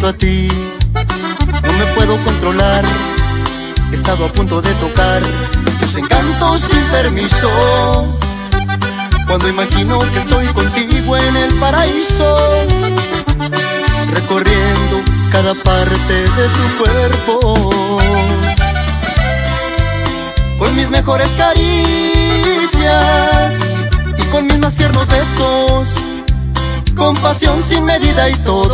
junto a ti. No me puedo controlar, he estado a punto de tocar tus encantos sin permiso. Cuando imagino que estoy contigo en el paraíso, recorriendo cada parte de tu cuerpo, con mis mejores caricias y con mis más tiernos besos, con pasión sin medida y todo.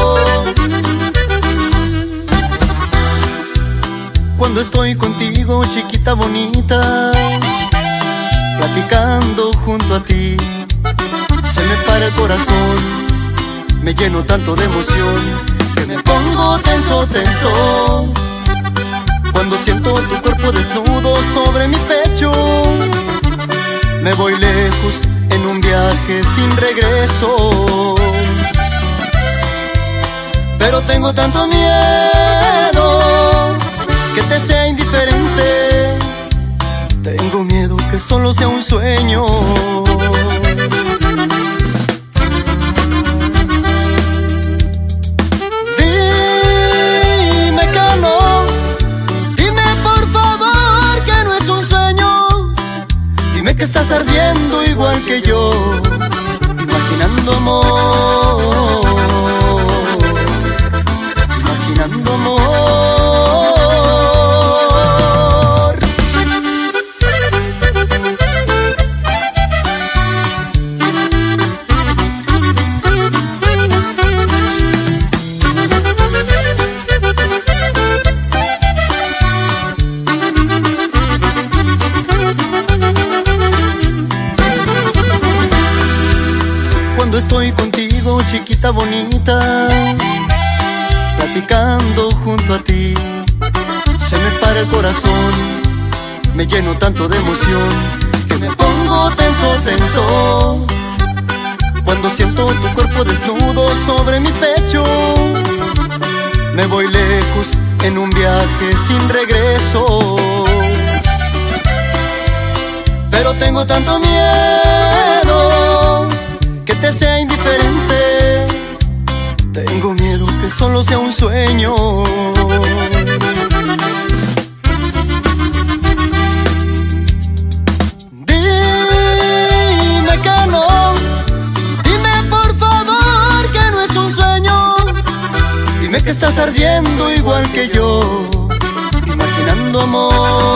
Cuando estoy contigo, chiquita bonita, platicando junto a ti, se me para el corazón, me lleno tanto de emoción que me pongo tenso, tenso. Cuando siento tu cuerpo desnudo sobre mi pecho, me voy lejos en un viaje sin regreso. Pero tengo tanto miedo que te sea indiferente. Tengo miedo que solo sea un sueño. Dime que no, dime por favor que no es un sueño. Dime que estás ardiendo igual que yo, imaginando amor, imaginando amor. Cuando estoy contigo, chiquita bonita, platicando junto a ti, se me para el corazón, me lleno tanto de emoción que me pongo tenso, tenso. Cuando siento tu cuerpo desnudo sobre mi pecho, me voy lejos en un viaje sin regreso. Pero tengo tanto miedo que te sea indiferente. Tengo miedo que solo sea un sueño. Dime que no, dime por favor que no es un sueño. Dime que estás ardiendo igual que yo, imaginando amor.